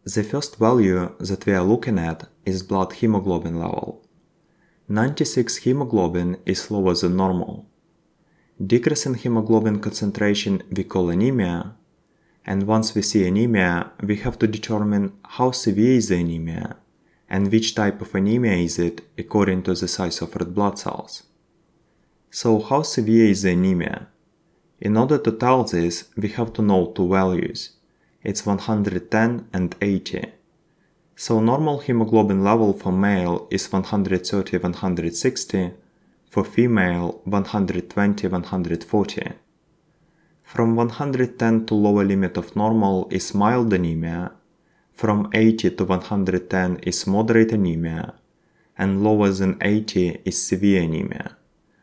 The first value that we are looking at is blood hemoglobin level. 96 hemoglobin is lower than normal. Decrease in hemoglobin concentration we call anemia, and once we see anemia, we have to determine how severe is the anemia and which type of anemia is it according to the size of red blood cells. So how severe is the anemia? In order to tell this, we have to know two values. It's 110 and 80. So normal hemoglobin level for male is 130-160, for female 120-140. From 110 to lower limit of normal is mild anemia, from 80 to 110 is moderate anemia, and lower than 80 is severe anemia.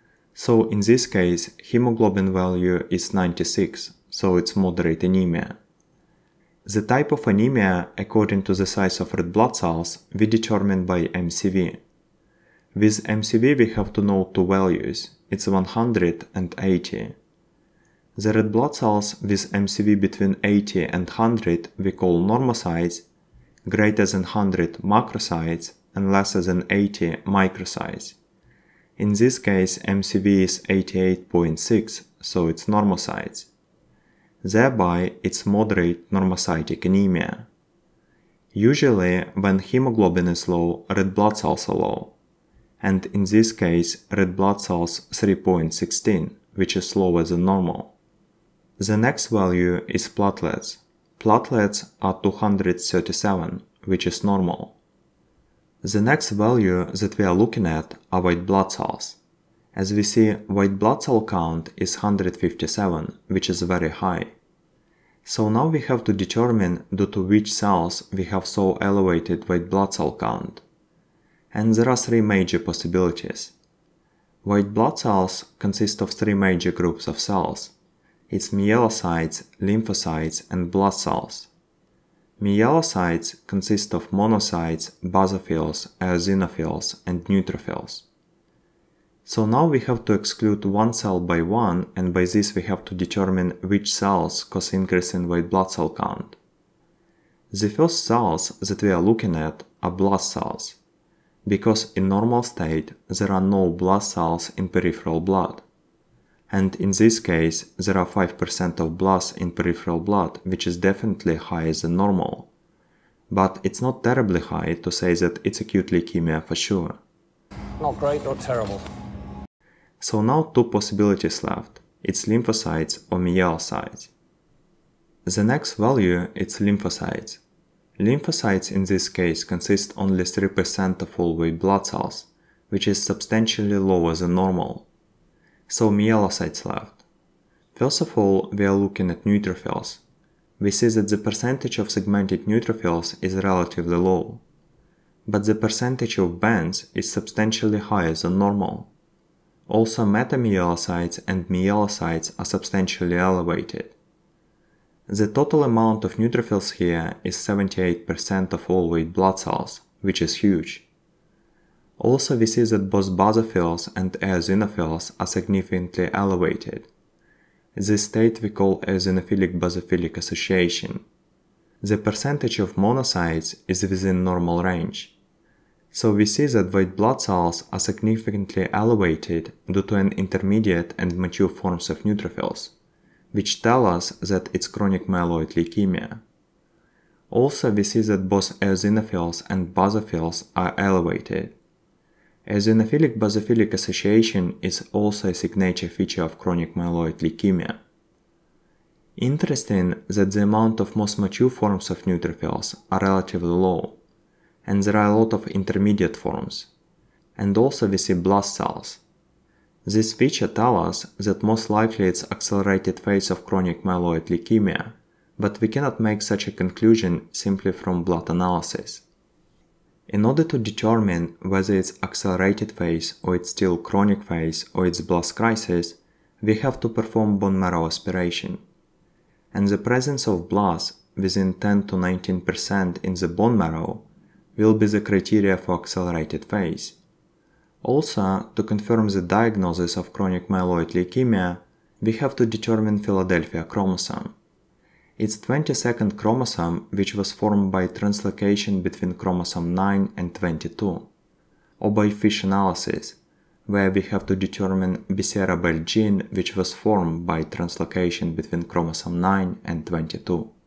So in this case, hemoglobin value is 96, so it's moderate anemia. The type of anemia, according to the size of red blood cells, we determine by MCV. With MCV we have to know two values, it's 100 and 80. The red blood cells with MCV between 80 and 100 we call normocytes, greater than 100 macrocytes, and lesser than 80 microcytes. In this case, MCV is 88.6, so it's normocytes. Thereby, it's moderate normocytic anemia. Usually, when hemoglobin is low, red blood cells are low. And in this case, red blood cells 3.16, which is lower than normal. The next value is platelets. Platelets are 237, which is normal. The next value that we are looking at are white blood cells. As we see, white blood cell count is 157, which is very high. So now we have to determine due to which cells we have so elevated white blood cell count. And there are three major possibilities. White blood cells consist of three major groups of cells. It's myelocytes, lymphocytes, and blood cells. Myelocytes consist of monocytes, basophils, eosinophils, and neutrophils. So now we have to exclude one cell by one, and by this we have to determine which cells cause increase in white blood cell count. The first cells that we are looking at are blood cells, because in normal state there are no blood cells in peripheral blood. And in this case, there are 5% of blood in peripheral blood, which is definitely higher than normal. But it's not terribly high to say that it's acute leukemia for sure. Not great, not terrible. So now two possibilities left. It's lymphocytes or myelocytes. The next value is lymphocytes. Lymphocytes in this case consist only 3% of all white blood cells, which is substantially lower than normal. So myelocytes left. First of all, we are looking at neutrophils. We see that the percentage of segmented neutrophils is relatively low, but the percentage of bands is substantially higher than normal. Also, metamyelocytes and myelocytes are substantially elevated. The total amount of neutrophils here is 78% of all white blood cells, which is huge. Also, we see that both basophils and eosinophils are significantly elevated. This state we call eosinophilic-basophilic association. The percentage of monocytes is within normal range. So we see that white blood cells are significantly elevated due to an intermediate and mature forms of neutrophils, which tell us that it's chronic myeloid leukemia. Also, we see that both eosinophils and basophils are elevated. Eosinophilic-basophilic association is also a signature feature of chronic myeloid leukemia. Interesting that the amount of most mature forms of neutrophils are relatively low, and there are a lot of intermediate forms. And also we see blast cells. This feature tells us that most likely it's accelerated phase of chronic myeloid leukemia, but we cannot make such a conclusion simply from blood analysis. In order to determine whether it's accelerated phase or it's still chronic phase or it's blast crisis, we have to perform bone marrow aspiration. And the presence of blasts within 10 to 19% in the bone marrow will be the criteria for accelerated phase. Also, to confirm the diagnosis of chronic myeloid leukemia, we have to determine Philadelphia chromosome. It's 22nd chromosome which was formed by translocation between chromosome 9 and 22, or by fish analysis, where we have to determine BCR-ABL gene which was formed by translocation between chromosome 9 and 22.